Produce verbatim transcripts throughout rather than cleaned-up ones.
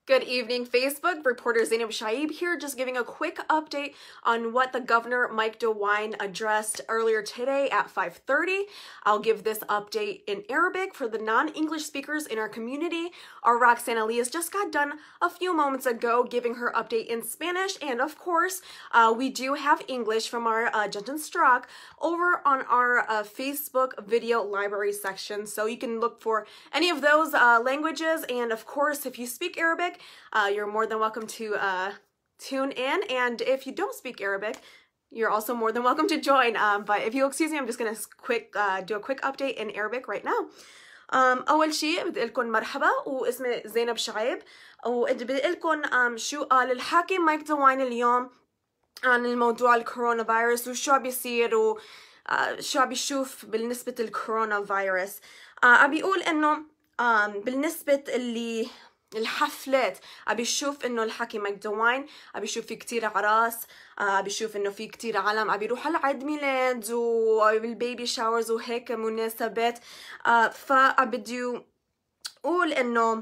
Good evening, Facebook. Reporter Zainab Shaib here, just giving a quick update on what the Governor Mike DeWine addressed earlier today at five thirty. I'll give this update in Arabic for the non-English speakers in our community. Our Roxanne Elias just got done a few moments ago giving her update in Spanish, and of course, uh, we do have English from our uh, Jensen Strock over on our uh, Facebook video library section, so you can look for any of those uh, languages. And of course, if you speak Arabic, Uh, you're more than welcome to uh, tune in, and if you don't speak Arabic, you're also more than welcome to join. Um, but if you'll excuse me, I'm just gonna quick uh, do a quick update in Arabic right now. Um, أول شيء بدي لكم مرحبا، واسمي زينب شعيب، وبدي لكم um, شو قال الحاكم مايك دوين اليوم عن الموضوع الكورونا فيروس وشو عم بيصير وشو عم بيشوف بالنسبة للكورونا فيروس. uh, عم بيقول إنه um, بالنسبة اللي الحفلات عم بيشوف انه الحكي مايك دوين عم بيشوف في كتير اعراس، عم بيشوف انه في كتير عالم عم بيروحوا على عيد ميلاد والبيبي شاورز وهيك مناسبات. فعم بدي اقول انه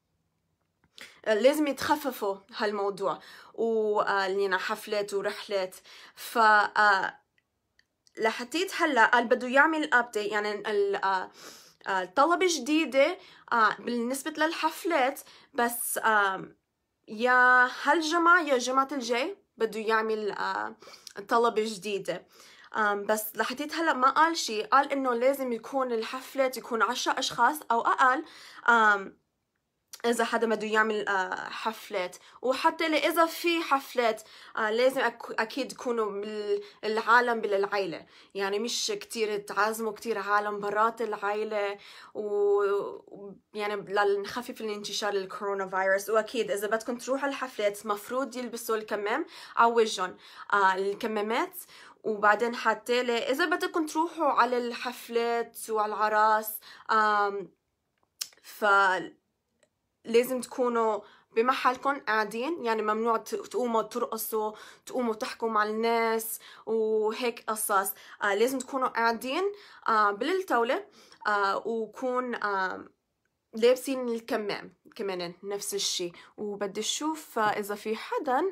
لازم يتخففوا هالموضوع ولينا حفلات ورحلات. ف لحتيت هلا قال بده يعمل ابديت، يعني طلبة جديدة بالنسبة للحفلات، بس يا هالجمعة يا الجمعة الجاي بده يعمل طلبة جديدة. بس لحتيت هلا ما قال شيء، قال انه لازم يكون الحفلات يكون عشرة اشخاص او اقل إذا حدا بده يعمل حفلات، وحتى إذا في حفلات لازم أكيد يكونوا بالعالم بالعائلة، يعني مش كتير تعازموا كتير عالم برات العائلة، ويعني لنخفف الانتشار للكورونا فيروس. وأكيد إذا بدكم تروحوا الحفلات مفروض يلبسوا الكمام على وجهن، الكمامات. وبعدين حتى إذا بدكم تروحوا على الحفلات وعلى العراس ف لازم تكونوا بمحلكم قاعدين، يعني ممنوع تقوموا ترقصوا تقوموا تحكوا مع الناس وهيك قصص. آه لازم تكونوا قاعدين آه بالطاولة، آه وكون آه لابسين الكمام كمان نفس الشيء. وبدي اشوف آه اذا في حدا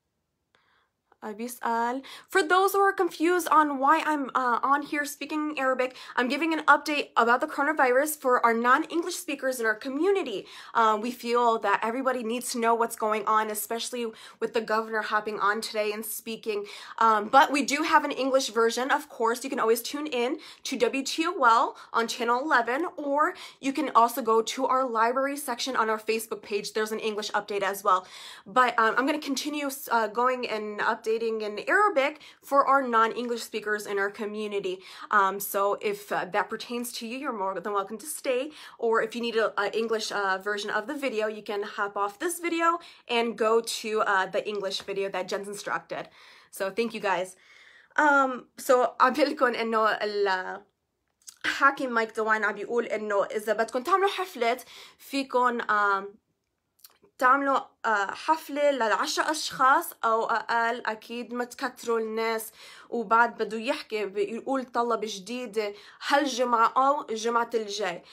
بيسأل. For those who are confused on why I'm uh, on here speaking Arabic, I'm giving an update about the coronavirus for our non-English speakers in our community. Um, we feel that everybody needs to know what's going on, especially with the governor hopping on today and speaking. Um, but we do have an English version, of course. You can always tune in to W T O L on channel eleven, or you can also go to our library section on our Facebook page. There's an English update as well. But um, I'm going to continue uh, going and updating in Arabic for our non-English speakers in our community. Um, so if uh, that pertains to you, you're more than welcome to stay. Or if you need an English uh, version of the video, you can hop off this video and go to uh, the English video that Jensen Strock did. So thank you guys. Um, so عم بقول إنه الحاكم مايك دوين عم بيقول إنه إذا بدكم تعملوا حفلات فيكم um, تعملوا حفلة للعشرة أشخاص أو أقل، أكيد ما تكتروا الناس. وبعد بده يحكي بيقول طلبة جديدة هالجمعة أو الجمعة الجاي.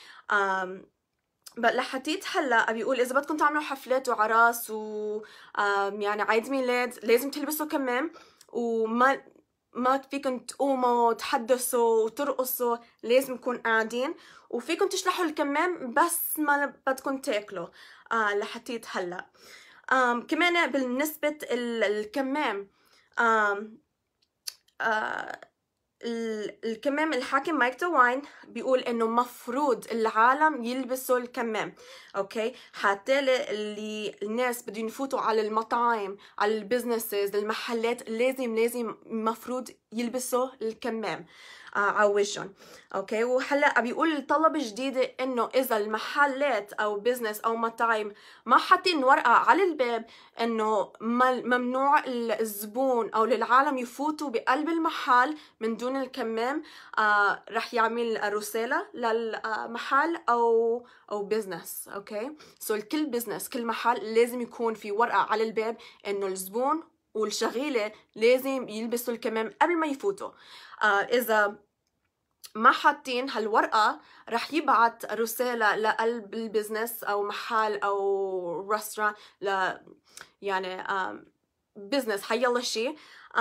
لحتيت هلا بيقول إذا بدكم تعملوا حفلات وعراس و يعني عيد ميلاد لازم تلبسوا كمام، وما ما فيكم تقوموا تحدثوا وترقصوا، لازم تكون قاعدين. وفيكم تشلحوا الكمام بس ما بدكم تاكلوا. آه لحتيت هلا آم كمان بالنسبة الكمام آم آه الكمام الحاكم مايك دوين بيقول انه مفروض العالم يلبسوا الكمام، اوكي؟ حتى اللي الناس بدهم يفوتوا على المطاعم على البزنسز المحلات لازم لازم مفروض يلبسوا الكمام آه على وجههم، اوكي؟ وهلا بيقول الطلبة جديدة انه اذا المحلات او بزنس او مطاعم ما حاطين ورقة على الباب انه ممنوع الزبون او للعالم يفوتوا بقلب المحل من دون الكمام، آه رح يعمل رسالة للمحل او او بزنس، اوكي؟ سو الكل بزنس كل محل لازم يكون في ورقة على الباب انه الزبون والشغيلة لازم يلبسوا الكمام قبل ما يفوتوا. آه إذا ما حاطين هالورقة رح يبعت رسالة لقلب البزنس أو محل أو رستوران ل يعني بزنس حيالله شي،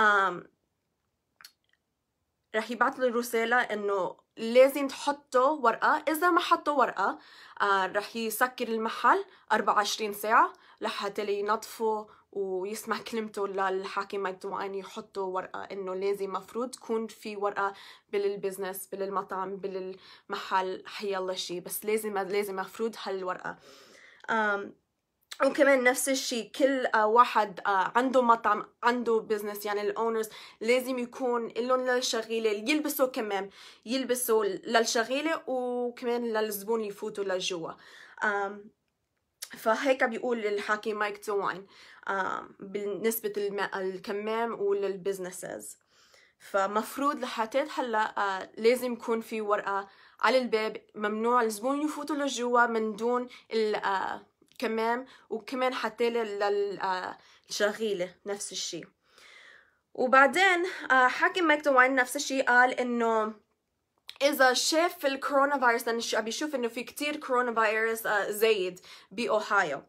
رح يبعت له رسالة إنه لازم تحطوا ورقة. إذا ما حطوا ورقة آه رح يسكر المحل أربعة وعشرين ساعة لحتى ينظفوا ويسمع كلمته للحاكم مايك دوين يحطوا ورقة إنه لازم مفروض تكون في ورقة بالبزنس بالمطعم بالمحل حيالله شي، بس لازم لازم مفروض هالورقة. آم وكمان نفس الشيء كل آه واحد آه عنده مطعم عنده بزنس، يعني الاونرز لازم يكون لهم للشغيله يلبسوا كمان يلبسوا للشغيله وكمان للزبون يفوتوا لجوا. فهيك بيقول الحاكي مايك دوين بالنسبه للكمام وللبزنسز. فمفروض لحتى هلا آه لازم يكون في ورقه على الباب ممنوع الزبون يفوتوا لجوا من دون ال كمان، وكمان حتى للشغيلة نفس الشيء. وبعدين حاكم مايك دوين نفس الشيء قال إنه إذا شاف الكورونا فيروس، لأن عم بيشوف إنه في كتير كورونا فيروس زايد بأوهايو،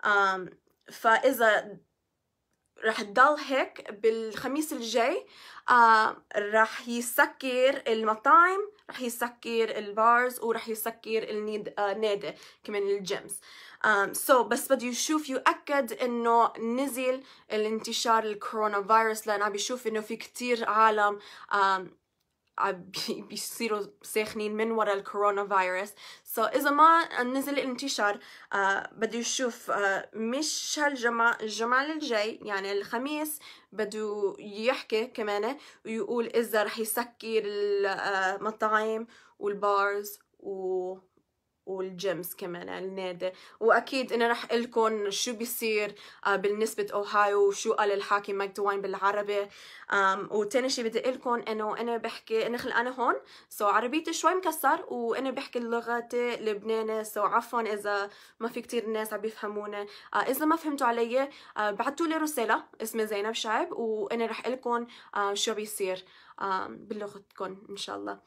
فإذا رح تضل هيك بالخميس الجاي رح يسكر المطاعم، رح يسكر البارز، ورح يسكر النادي كمان الجيمز. um, so بس بده يشوف يؤكد انه نزل الانتشار الكورونا فيروس، لان عم بيشوف انه في كتير عالم um, بيصيروا ساخنين من وراء الكورونا فيروس. سو so, إذا ما نزل الانتشار آه بده يشوف آه مش هالجمعة الجمعة الجاي يعني الخميس بده يحكي كمان ويقول إذا رح يسكر المطاعم والبارز و والجيمز كمان النادي. واكيد انا رح لكم شو بيصير بالنسبه اوهايو وشو قال الحاكم مايك دوين بالعربي. وتاني شي بدي لكم انه انا بحكي انا خلقانه هون سو عربيتي شوي مكسر وانا بحكي لغتي لبناني، سو عفوا اذا ما في كتير ناس عم بيفهموني. اذا ما فهمتوا علي بعتوا لي رساله اسمي زينب شعب وانا رح لكم شو بيصير بلغتكم ان شاء الله.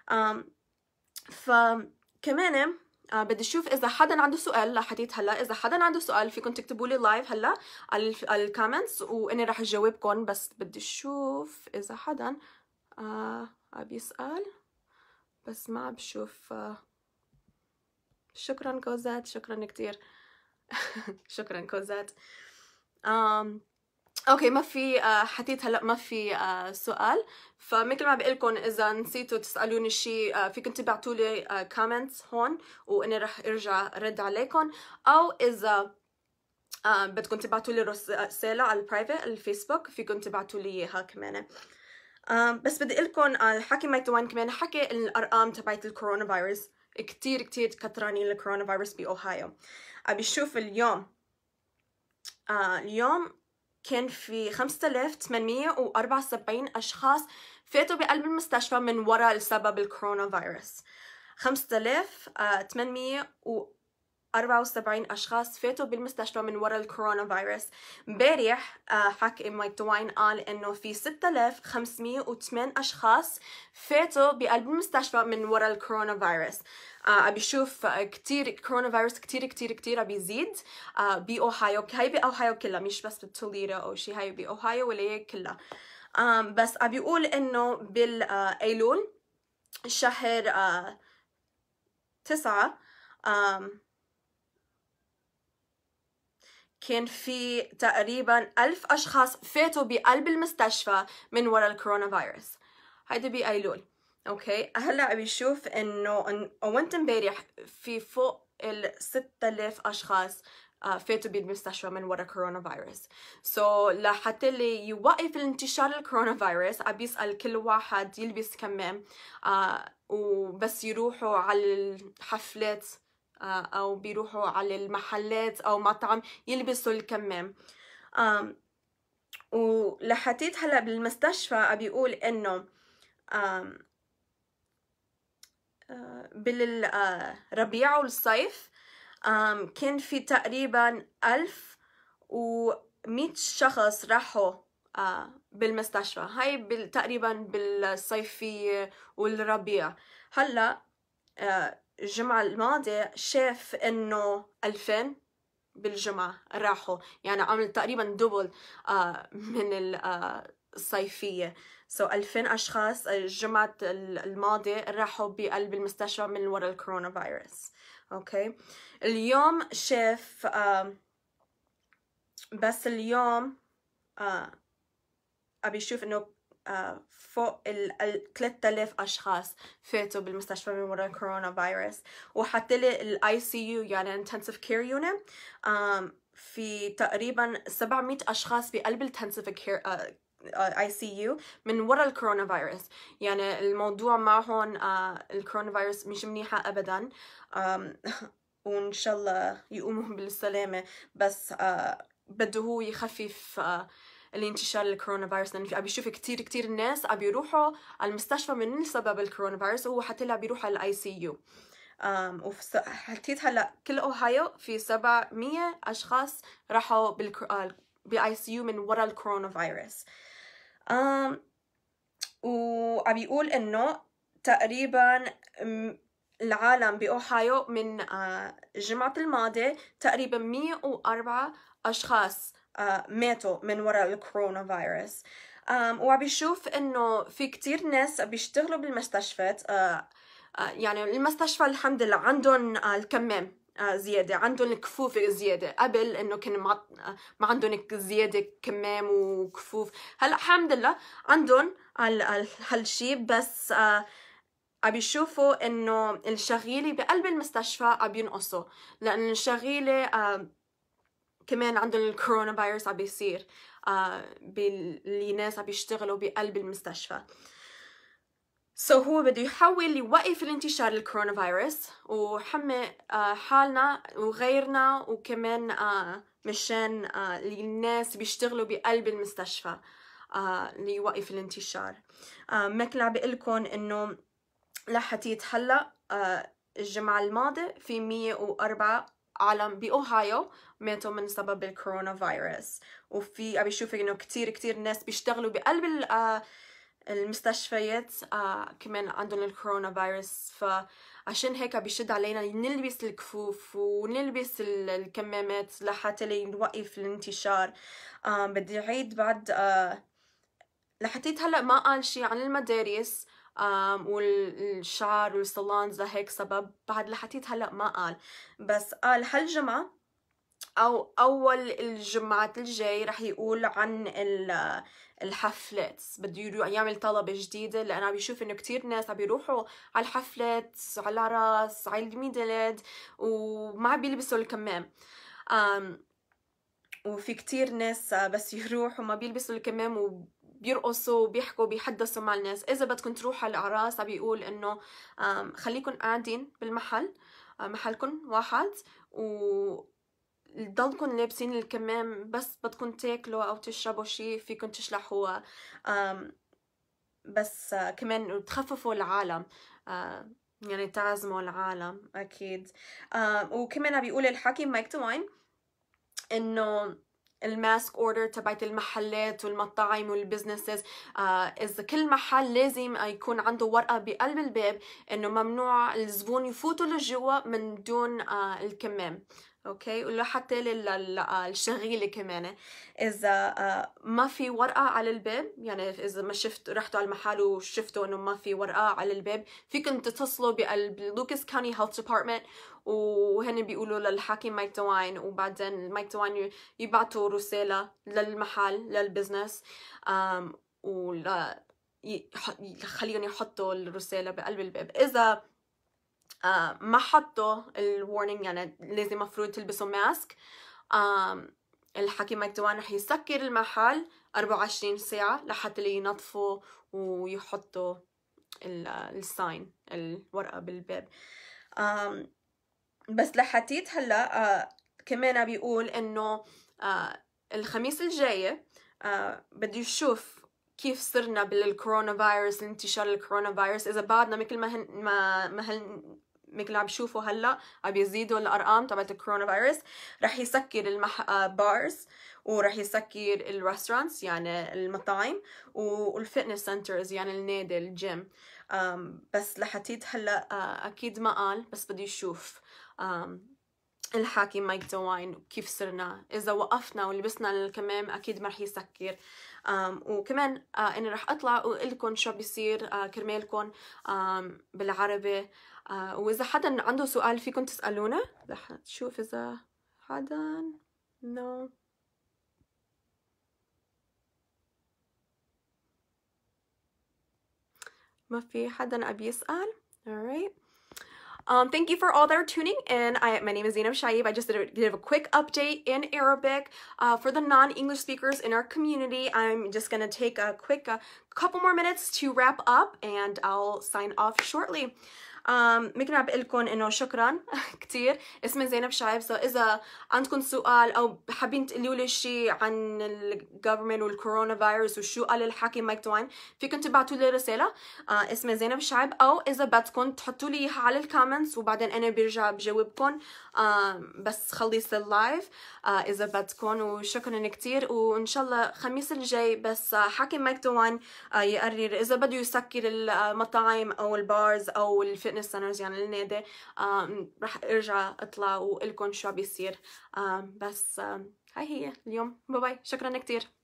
فكمان آه بدي اشوف اذا حدا عنده سؤال لحديت هلا. اذا حدا عنده سؤال فيكم تكتبوا لي لايف هلا على الكومنتس وانا رح اجاوبكم، بس بدي اشوف اذا حدا آه عم يسال بس ما عم بشوف. آه شكرا كوزات، شكرا كتير شكرا كوزات. آم اوكي ما في آه حكيت هلا ما في آه سؤال، فمثل ما بقول لكم اذا نسيتوا تسالوني شيء آه فيكم تبعتوا لي آه كومنتس هون وانا رح ارجع رد عليكم، او اذا آه بدكم تبعتوا لي رساله على البرايفت الفيسبوك فيكم تبعتوا لي اياها كمان. آه بس بدي اقول لكم آه الحكي مايك دوين كمان حكي الارقام تبعت الكورونا فيروس كتير كتير كترانين الكورونا فيروس باوهايو. عم بشوف اليوم آه اليوم كان في خمسة آلاف وثمانمية وأربعة وسبعين أشخاص فاتوا بقلب المستشفى من وراء السبب الكورونا فيروس. خمسة آلاف وثمانمية وأربعة وسبعين أشخاص فاتوا بالمستشفى من وراء الكورونا فيروس. امبارح حكي مايك دوين قال إنه في ستة آلاف وخمسمية وثمانية أشخاص فاتوا بقلب المستشفى من وراء الكورونا فيروس. عم uh, بشوف uh, كتير كورونا فيروس كتير كتير كتير عم بيزيد uh, بأوهايو. هاي بأوهايو كلها مش بس بتوليدا أو شي، هاي بأوهايو ولا هي كلها. um, بس عم بيقول إنه بالأيلول uh, شهر uh, تسعة um, كان في تقريبا ألف أشخاص فاتوا بقلب المستشفى من وراء الكورونا فيروس. هيدا بأيلول. اوكي هلا عم بيشوف انه وانت امبارح في فوق ال ستة آلاف اشخاص فاتوا بالمستشفى من وراء كورونا فيروس. سو so, لحتى اللي يوقف الانتشار الكورونا فيروس عم بيسأل كل واحد يلبس كمام آه وبس يروحوا على الحفلات آه او بيروحوا على المحلات او مطعم يلبسوا الكمام. آه ولحتيت هلا بالمستشفى عم بيقول انه آه بالربيع والصيف كان في تقريبا ألف ومئة شخص راحوا بالمستشفى. هاي بال... تقريبا بالصيفية والربيع. هلا آه الجمعة الماضية شاف انه ألفين بالجمعة راحوا، يعني عمل تقريبا دبل آه من الصيفية. سو so ألفين أشخاص الجمعة الماضية راحوا بقلب المستشفى من وراء الكورونا فيروس. أوكي. اليوم شاف آه بس اليوم آه أبي أشوف إنه آه فوق ال ثلاثة آلاف أشخاص فاتوا بالمستشفى من وراء الكورونا فيروس. وحتى لي الاي سي يو يعني intensive care unit في تقريبا سبعمية أشخاص بقلب الانتنسيف كير اي سي يو من وراء الكورونا فيروس. يعني الموضوع معهم آه الكورونا فيروس مش منيحة أبدا، وإن شاء الله يقوموا بالسلامة، بس آه بده هو يخفف آه الانتشار الكورونا فيروس، لأن في عم بيشوف كتير كتير الناس عم بيروحوا على المستشفى من سبب الكورونا فيروس، وهو حتى اللي عم بيروح على الاي سي يو. وحكيت هلا كل اوهايو في سبعمية اشخاص راحوا بالاي سي يو من وراء الكورونا فيروس. وعم بيقول انه تقريبا العالم بأوهايو من الجمعة الماضية تقريبا مية وأربعة أشخاص ماتوا من وراء الكورونا فيروس. وعم بيشوف إنه في كتير ناس بيشتغلوا بالمستشفيات، يعني المستشفى الحمد لله عندهم الكمام زيادة، عندهم الكفوف زيادة. قبل إنه كان ما ما عندهم زيادة كمام وكفوف، هلا الحمد لله عندهم هالشي، بس عم يشوفوا إنه الشغيلة بقلب المستشفى عم ينقصوا، لأن الشغيلة آه كمان عندهم الكورونا فيروس عم بيصير آه باللي ناس عم يشتغلوا بقلب المستشفى. سو so هو بده يحاول يوقف الانتشار الكورونا فيروس وحمي آه حالنا وغيرنا، وكمان آه مشان آه الناس بيشتغلوا بقلب المستشفى آه ليوقف الانتشار. آه مثل عم بقلكن إنه لحتيت هلا آه الجمعة الماضية في مية وأربعة عالم بأوهايو ماتوا من سبب الكورونا فيروس. وفي عم بيشوف إنه كتير كتير ناس بيشتغلوا بقلب آه المستشفيات آه كمان عندهم الكورونا فيروس، فعشان هيك بيشد علينا نلبس الكفوف ونلبس الكمامات لحتى نوقف الانتشار. آه بدي أعيد بعد آه لحتيت هلا ما قال شي عن المدارس Um, والشعر والصالونز لهيك سبب، بعد لحتيت هلا ما قال، بس قال هالجمعة أو أول الجمعات الجاي رح يقول عن الحفلات. بده يعمل طلبة جديدة، لأن عم بيشوف إنه كتير ناس عم بيروحوا على الحفلات، على العراس، على الميلاد، وما عم بيلبسوا الكمام. um, وفي كتير ناس بس يروحوا ما بيلبسوا الكمام و بيرقصوا وبيحكوا بيحدثوا مع الناس. إذا بدكم تروحوا على الأعراس عم بيقول إنه خليكن قاعدين بالمحل محلكن واحد، وضلكن لابسين الكمام، بس بدكم تاكلوا أو تشربوا شي فيكن تشلحوا، بس كمان تخففوا العالم، يعني تعزموا العالم أكيد. وكمان عم بيقول الحكيم مايك دوين إنه الماسك اوردر تبعت المحلات والمطاعم والبزنسز، آه اذا كل محل لازم يكون عنده ورقه بقلب الباب انه ممنوع الزبون يفوتوا لجوا من دون آه الكمام. اوكي. ولحتى للشغيله كمان اذا آه ما في ورقه على الباب، يعني اذا ما شفت رحتوا على المحل وشفتوا انه ما في ورقه على الباب، فيكم تتصلوا بقلب لوكاس كاونتي هيلث ديبارتمنت، وهن بيقولوا للحاكم مايك دوين، وبعدين مايك دوين يبعتوا رسالة للمحل للبزنس ولا يخليهم يحطوا الرسالة بقلب الباب. إذا ما حطوا الورنينج يعني لازم مفروض تلبسوا ماسك، الحكيم مايك دوين رح يسكر المحل أربعة وعشرين ساعة لحتى ينظفوا ويحطوا الساين الورقة بالباب. بس لحتيت هلا آه كمان بيقول انه آه الخميس الجاي آه بده يشوف كيف صرنا بالكورونا فيروس، انتشار الكورونا فيروس، اذا بعدنا مثل ما هن ما ما هن مثل اللي عم بشوفوا هلا عم يزيدوا الارقام تبعت الكورونا فيروس. رح يسكر المح... بارز، ورح يسكر الريستورانتس يعني المطاعم، والفتنس سنترز يعني النادي الجيم. بس لحتيت هلا اكيد ما قال، بس بدي اشوف الحاكم مايك دوين كيف صرنا. اذا وقفنا ولبسنا الكمام اكيد ما رح يسكر. وكمان آه اني رح اطلع واقول لكم شو بيصير آه كرمالكم بالعربي. آه واذا حدا عنده سؤال فيكم تسالونه. رح تشوف اذا حدا نو no. ما في حدا أبي يسأل. alright. Um, thank you for all that are tuning in. I, my name is Zainab Shaib. I just did a, did a quick update in Arabic uh, for the non-English speakers in our community. I'm just going to take a quick uh, couple more minutes to wrap up and I'll sign off shortly. ممكن um, بقول لكم انه شكرا كثير. اسمي زينب شايب. سو so اذا عندكم سؤال او حابين تقولوا لي شيء عن الجفرمنت والكورونا فيروس وشو قال الحاكم مايك دوين، فيكم تبعتوا لي رساله. uh, اسمي زينب شايب، او اذا بدكم تحطوا لي اياها على الكومنتس وبعدين انا برجع بجاوبكم uh, بس خلص اللايف uh, اذا بدكم. وشكرا كثير، وان شاء الله الخميس الجاي بس uh, حاكم مايك دوين uh, يقرر اذا بده يسكر المطاعم او البارز او الفيتنس سنترز يعني النادي. رح ارجع اطلع واقول لكم شو بيصير. بس هاي هي اليوم. باي باي، شكرا كثير.